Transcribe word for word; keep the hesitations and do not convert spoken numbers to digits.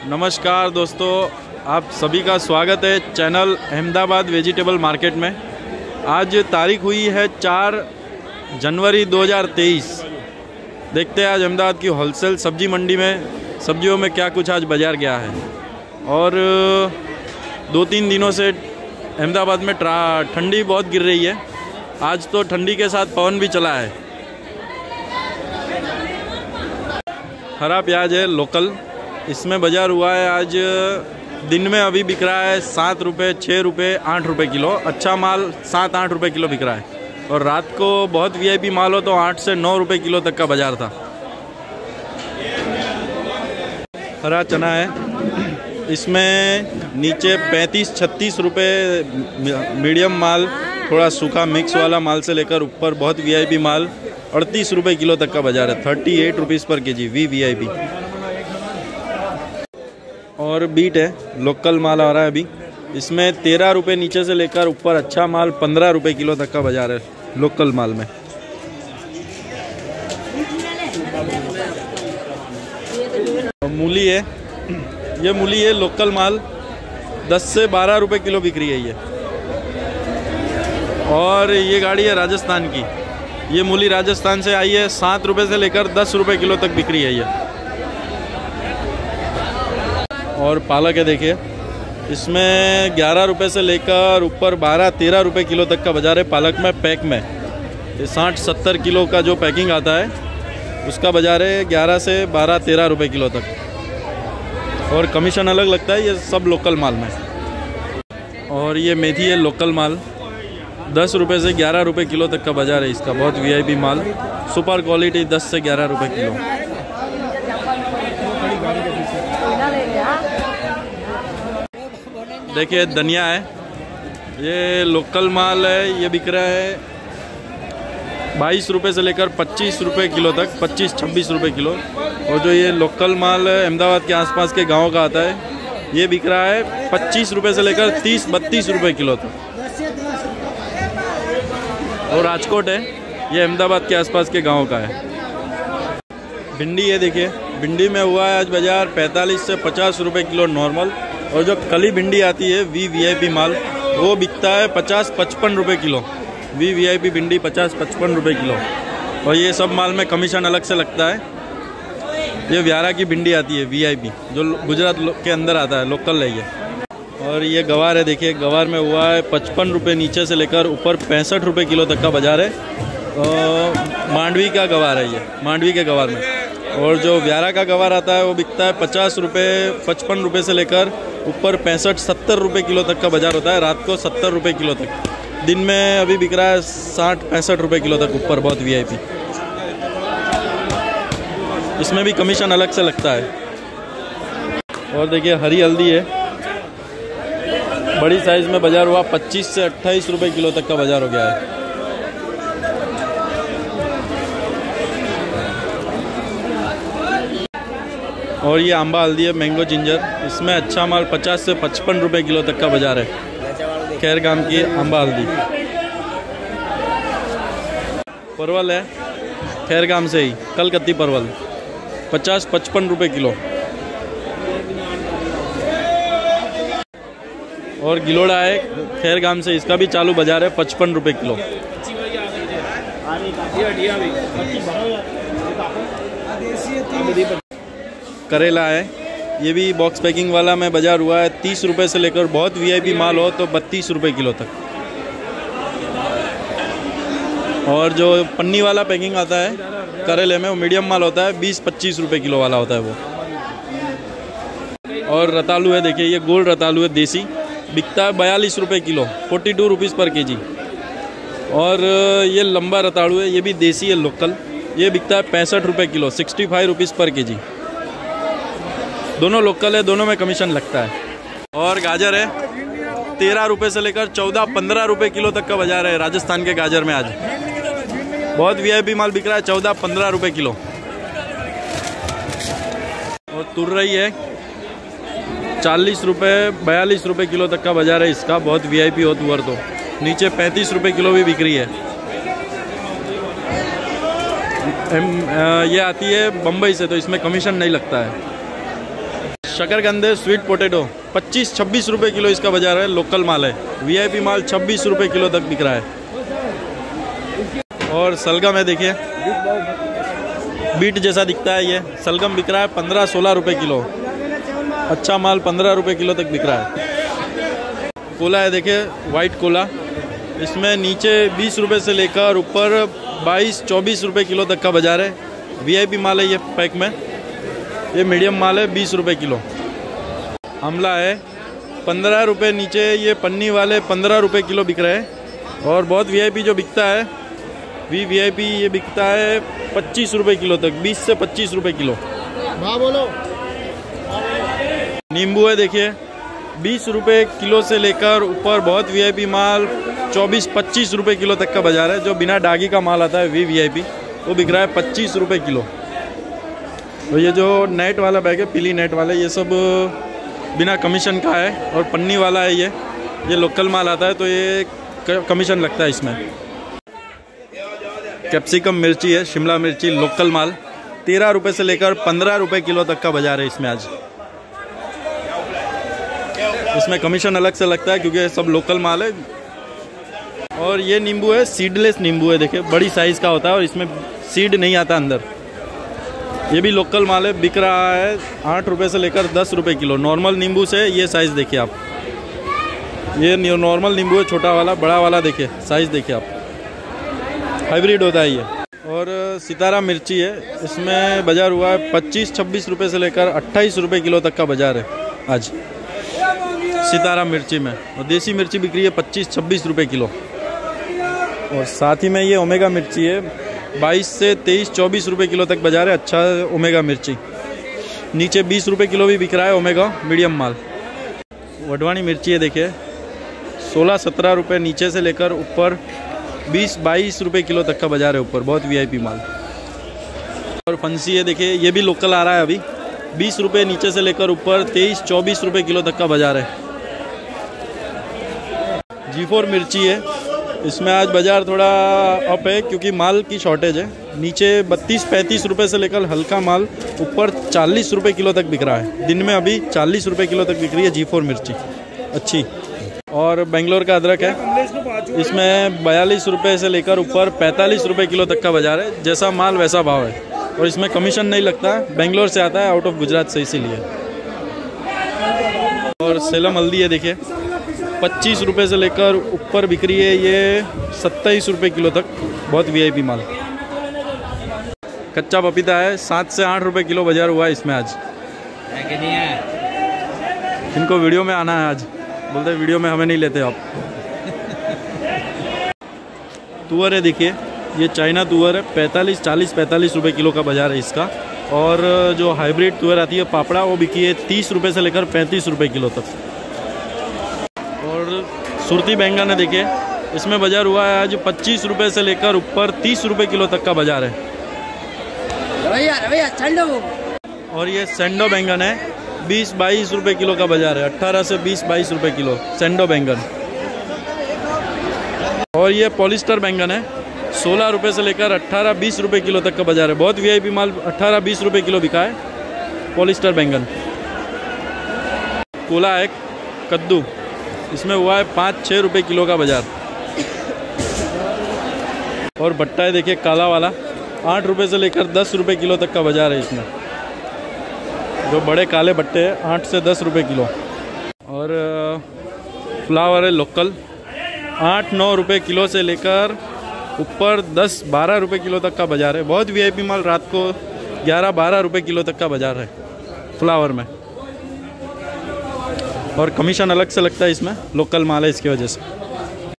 नमस्कार दोस्तों, आप सभी का स्वागत है चैनल अहमदाबाद वेजिटेबल मार्केट में। आज तारीख हुई है चार जनवरी दो हज़ार तेईस। देखते हैं आज अहमदाबाद की होलसेल सब्जी मंडी में सब्जियों में क्या कुछ आज बाज़ार गया है। और दो तीन दिनों से अहमदाबाद में ठंडी बहुत गिर रही है। आज तो ठंडी के साथ पवन भी चला है। हरा प्याज है लोकल, इसमें बाज़ार हुआ है आज दिन में अभी बिक रहा है सात रुपये, छः रुपये, आठ रुपये किलो। अच्छा माल सात आठ रुपये किलो बिक रहा है और रात को बहुत वीआईपी माल हो तो आठ से नौ रुपये किलो तक का बाज़ार था। हरा चना है, इसमें नीचे पैंतीस छत्तीस रुपये मीडियम माल, थोड़ा सूखा मिक्स वाला माल से लेकर ऊपर बहुत वीआईपी माल अड़तीस रुपये किलो तक का बाज़ार है। थर्टी एट रुपीज़ पर K G V V I P. और बीट है, लोकल माल आ रहा है अभी, इसमें तेरह रुपये नीचे से लेकर ऊपर अच्छा माल पंद्रह रुपये किलो तक का बाज़ार है लोकल माल में। मूली है, ये मूली है लोकल माल, दस से बारह रुपये किलो बिक रही है ये। और ये गाड़ी है राजस्थान की, ये मूली राजस्थान से आई है, सात रुपये से लेकर दस रुपये किलो तक बिक रही है ये। और पालक है, देखिए इसमें ग्यारह रुपये से लेकर ऊपर बारह तेरह रुपये किलो तक का बाज़ार है पालक में। पैक में ये साठ सत्तर किलो का जो पैकिंग आता है उसका बाज़ार है ग्यारह से बारह तेरह रुपये किलो तक। और कमीशन अलग लगता है, ये सब लोकल माल में। और ये मेथी है लोकल माल, दस रुपये से ग्यारह रुपये किलो तक का बाज़ार है इसका। बहुत वीआईपी माल, सुपर क्वालिटी, दस से ग्यारह रुपये किलो। देखिए धनिया है, ये लोकल माल है, ये बिक रहा है बाईस रुपये से लेकर पच्चीस रुपये किलो तक, पच्चीस छब्बीस रुपये किलो। और जो ये लोकल माल अहमदाबाद के आसपास के गांव का आता है ये बिक रहा है पच्चीस रुपये से लेकर तीस बत्तीस रुपये किलो तक। और राजकोट है, ये अहमदाबाद के आसपास के गांव का है। भिंडी है, देखिए भिंडी में हुआ है आज बाज़ार पैंतालीस से पचास रुपये किलो नॉर्मल। और जो कली भिंडी आती है वी वी आई पी माल, वो बिकता है पचास पचपन रुपये किलो। वी वी आई पी भिंडी पचास पचपन रुपये किलो। और ये सब माल में कमीशन अलग से लगता है। ये व्यारा की भिंडी आती है वी आई पी, जो गुजरात के अंदर आता है, लोकल है ये। और ये गवार है, देखिए गवार में हुआ है पचपन रुपये नीचे से लेकर ऊपर पैंसठ रुपये किलो तक का बाज़ार है। तो मांडवी का गवार है ये, मांडवी के गवार में। और जो व्यारा का गवार आता है वो बिकता है पचास रुपये पचपन रुपये से लेकर ऊपर पैंसठ सत्तर रुपये किलो तक का बाज़ार होता है। रात को सत्तर रुपये किलो तक, दिन में अभी बिक रहा है साठ पैंसठ रुपये किलो तक ऊपर, बहुत वीआईपी। इसमें भी कमीशन अलग से लगता है। और देखिए हरी हल्दी है, बड़ी साइज़ में बाज़ार हुआ पच्चीस से अट्ठाईस रुपये किलो तक का बाज़ार हो गया है। और ये आंबा हल्दी है, मैंगो जिंजर, इसमें अच्छा माल पचास से पचपन रुपये किलो तक का बाज़ार है। खैरगाम की आंबा हल्दी। परवल है खैरगाम से ही, कलकत्ती परवल, पचास पचपन रुपये किलो। और गिलोड़ा है खैरगाम से, इसका भी चालू बाज़ार है पचपन रुपये किलो। करेला है, ये भी बॉक्स पैकिंग वाला में बाज़ार हुआ है तीस रुपये से लेकर बहुत वीआईपी माल हो तो बत्तीस रुपये किलो तक। और जो पन्नी वाला पैकिंग आता है करेले में, वो मीडियम माल होता है, बीस पच्चीस रुपये किलो वाला होता है वो। और रतालू है, देखिए ये गोल्ड रतालू है देसी, बिकता है बयालीस रुपये किलो, फोर्टी टू रुपीज़ पर के जी। और ये लंबा रतालू है, ये भी देसी है लोकल, ये बिकता है पैंसठ रुपये किलो, सिक्सटी फाइव रुपीज़ पर के जी। दोनों लोकल है, दोनों में कमीशन लगता है। और गाजर है, तेरह रुपये से लेकर चौदह पंद्रह रुपये किलो तक का बाज़ार है राजस्थान के गाजर में। आज बहुत वीआईपी माल बिक रहा है चौदह पंद्रह रुपये किलो। और तुरई है, चालीस रुपये बयालीस रुपये किलो तक का बाज़ार है इसका। बहुत वीआईपी हो तुअर तो, नीचे पैंतीस रुपये किलो भी बिक रही है। ये आती है बम्बई से, तो इसमें कमीशन नहीं लगता है। शकरकंदे स्वीट पोटैटो पच्चीस छब्बीस रुपए किलो इसका बाजार है। लोकल माल है। वीआईपी माल छब्बीस रुपए किलो तक बिक रहा है। और सलगम है, देखिए बीट जैसा दिखता है। ये सलगम बिक रहा है पंद्रह सोलह रुपए किलो। अच्छा माल पंद्रह रुपए किलो तक बिक रहा है। कोला है, देखिए वाइट कोला। इसमें नीचे बीस रुपए से लेकर ऊपर बाईस चौबीस रुपए किलो तक का बाजार है। वीआईपी माल है ये पैक में। ये मीडियम माल है बीस रुपए किलो। आंवला है पंद्रह रुपये नीचे, ये पन्नी वाले पंद्रह रुपये किलो बिक रहे हैं। और बहुत वीआईपी जो बिकता है वी वीआईपी ये बिकता है पच्चीस रुपये किलो तक, बीस से पच्चीस रुपये किलो। हाँ बोलो। नींबू है, देखिए बीस रुपये किलो से लेकर ऊपर बहुत वीआईपी माल चौबीस पच्चीस रुपये किलो तक का बाजार है। जो बिना डागी का माल आता है वी वीआईपी वो बिक रहा है पच्चीस रुपये किलो। तो ये जो नेट वाला बैग है, पीली नेट वाला, ये सब बिना कमीशन का है। और पन्नी वाला है, ये ये लोकल माल आता है तो ये कमीशन लगता है इसमें। कैप्सिकम मिर्ची है, शिमला मिर्ची लोकल माल तेरह रुपये से लेकर पंद्रह रुपये किलो तक का बाजार है इसमें आज। इसमें कमीशन अलग से लगता है क्योंकि सब लोकल माल है। और ये नींबू है, सीडलेस नींबू है, देखिए बड़ी साइज़ का होता है और इसमें सीड नहीं आता अंदर। ये भी लोकल माल है, बिक रहा है आठ रुपये से लेकर दस रुपये किलो। नॉर्मल नींबू से ये साइज़ देखिए आप। ये नॉर्मल नींबू है, छोटा वाला, बड़ा वाला देखिए साइज़ देखिए आप। हाइब्रिड होता है ये। और सितारा मिर्ची है, इसमें बाजार हुआ है पच्चीस छब्बीस रुपये से लेकर अट्ठाईस रुपये किलो तक का बाजार है आज सितारा मिर्ची में। और देसी मिर्ची बिक रही है पच्चीस छब्बीस रुपये किलो। और साथ ही में ये ओमेगा मिर्ची है, बाईस से तेईस चौबीस रुपये किलो तक बाजार है। अच्छा ओमेगा मिर्ची नीचे बीस रुपये किलो भी बिक रहा है ओमेगा मीडियम माल। वडवानी मिर्ची है, देखिए सोलह सत्रह रुपये नीचे से लेकर ऊपर बीस बाईस रुपये किलो तक का बाजार है ऊपर, बहुत वीआईपी माल। और फंसी है, देखिए ये भी लोकल आ रहा है अभी, बीस रुपये नीचे से लेकर ऊपर तेईस चौबीस रुपये किलो तक का बाजार है। जी फोर मिर्ची है, इसमें आज बाज़ार थोड़ा अप है क्योंकि माल की शॉर्टेज है। नीचे बत्तीस पैंतीस रुपये से लेकर हल्का माल ऊपर चालीस रुपये किलो तक बिक रहा है। दिन में अभी चालीस रुपये किलो तक बिक रही है जी फोर मिर्ची अच्छी। और बेंगलोर का अदरक है, इसमें बयालीस रुपये से लेकर ऊपर पैंतालीस रुपये किलो तक का बाज़ार है। जैसा माल वैसा भाव है और इसमें कमीशन नहीं लगता। बेंगलोर से आता है, आउट ऑफ गुजरात से, इसीलिए। और सेलम हल्दी है, देखिए पच्चीस रुपये से लेकर ऊपर बिक रही है ये सत्ताईस रुपये किलो तक, बहुत वीआईपी माल। कच्चा पपीता है, सात से आठ रुपये किलो बाजार हुआ है इसमें आज। इनको वीडियो में आना है आज, बोलते वीडियो में हमें नहीं लेते आप। तुअर है, देखिए ये चाइना तुअर है, पैंतालीस चालीस पैंतालीस रुपये किलो का बाजार है इसका। और जो हाइब्रिड तुअर आती है पापड़ा, वो बिकी है तीस रुपये से लेकर पैंतीस रुपये किलो तक। और सुरती बैंगन है, देखिए इसमें बाजार हुआ है आज पच्चीस रुपये से लेकर ऊपर तीस रुपये किलो तक का बाजार है। और ये सेंडो बैंगन है, बीस बाईस रुपये किलो का बाजार है, अट्ठारह से बीस बाईस रुपये किलो सेंडो बैंगन। और ये पॉलिस्टर बैंगन है, सोलह रुपये से लेकर अट्ठारह बीस रुपये किलो तक का बाजार है, बहुत वीआईपी माल। अट्ठारह बीस रुपये किलो बिका है पॉलिस्टर बैंगन। कोला है, कद्दू, इसमें हुआ है पाँच छः रुपये किलो का बाजार। और भट्टा है, देखिए काला वाला, आठ रुपये से लेकर दस रुपये किलो तक का बाजार है इसमें। जो बड़े काले भट्टे हैं आठ से दस रुपये किलो। और फ्लावर है लोकल, आठ नौ रुपये किलो से लेकर ऊपर दस बारह रुपये किलो तक का बाजार है, बहुत वीआईपी माल। रात को ग्यारह बारह रुपये किलो तक का बाजार है फ्लावर में। और कमीशन अलग से लगता है इसमें, लोकल माल है इसकी वजह से।